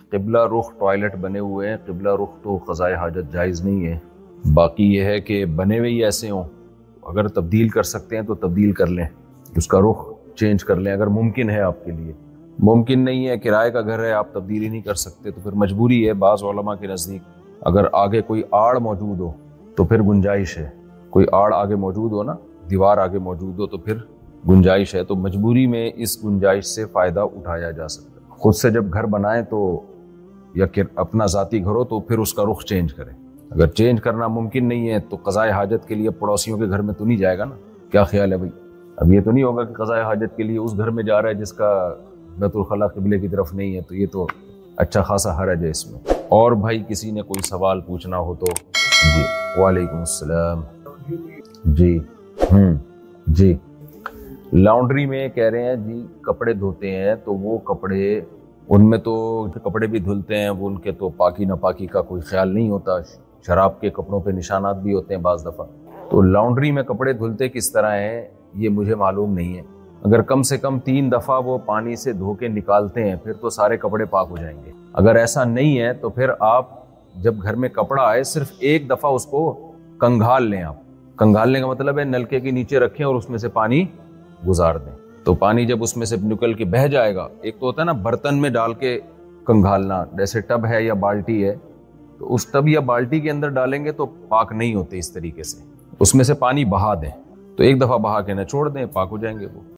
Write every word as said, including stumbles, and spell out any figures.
قبلہ رخ ٹوائلٹ بنے ہوئے ہیں، قبلہ رخ تو قضائے حاجت جائز نہیں ہے، باقی یہ ہے کہ بنے ہوئے ہی ایسے ہوں، اگر تبدیل کر سکتے ہیں تو تبدیل کر لیں، اس کا رخ چینج کر لیں اگر ممکن ہے آپ کے لیے۔ ممکن نہیں ہے، کرائے کا گھر ہے، آپ تبدیلی نہیں کر سکتے تو پھر مجبوری ہے۔ بعض علماء کے نزدیک اگر آگے کوئی آڑ موجود ہو تو پھر گنجائش ہے، کوئی آڑ آگے موجود ہو نا، دیوار آگے موجود ہو تو پھر گنجائش ہے، تو مجبوری میں اس گنجائش سے فائدہ اٹھایا جا سکتا ہے۔ خود سے جب گھر بنائیں تو یا اپنا ذاتی گھر ہو تو پھر اس کا رخ چینج کریں، اگر چینج کرنا ممکن نہیں ہے تو قضائے حاجت کے لیے پڑوسیوں کے گھر میں تو نہیں جائے گا نا۔ کیا خیال ہے بھائی؟ اب یہ تو نہیں ہوگا کہ قضائے حاجت کے لیے اس گھر میں جا رہا ہے جس کا بیت الخلا قبلے کی طرف نہیں ہے، تو یہ تو اچھا خاصا حرج ہے اس میں۔ اور بھائی کسی نے کوئی سوال پوچھنا ہو تو جی۔ وعلیکم السلام۔ جی ہوں جی لانڈری میں کہہ رہے ہیں جی کپڑے دھوتے ہیں تو وہ کپڑے، ان میں تو کپڑے بھی دھلتے ہیں، وہ ان کے تو پاکی ناپاکی کا کوئی خیال نہیں ہوتا، شراب کے کپڑوں پہ نشانات بھی ہوتے ہیں بعض دفعہ، تو لانڈری میں کپڑے دھلتے کس طرح ہیں یہ مجھے معلوم نہیں ہے۔ اگر کم سے کم تین دفعہ وہ پانی سے دھو کے نکالتے ہیں پھر تو سارے کپڑے پاک ہو جائیں گے۔ اگر ایسا نہیں ہے تو پھر آپ جب گھر میں کپڑا آئے صرف ایک دفعہ اس کو کنگھال لیں۔ آپ کنگھالنے کا مطلب ہے نلکے کے نیچے رکھیں اور اس میں سے پانی گزار دیں، تو پانی جب اس میں سے نکل کے بہہ جائے گا، ایک تو ہوتا ہے نا برتن میں ڈال کے کنگھالنا، جیسے ٹب ہے یا بالٹی ہے تو اس ٹب یا بالٹی کے اندر ڈالیں گے تو پاک نہیں ہوتے، اس طریقے سے اس میں سے پانی بہا دیں، تو ایک دفعہ بہا کے نہ چھوڑ دیں، پاک ہو جائیں گے وہ۔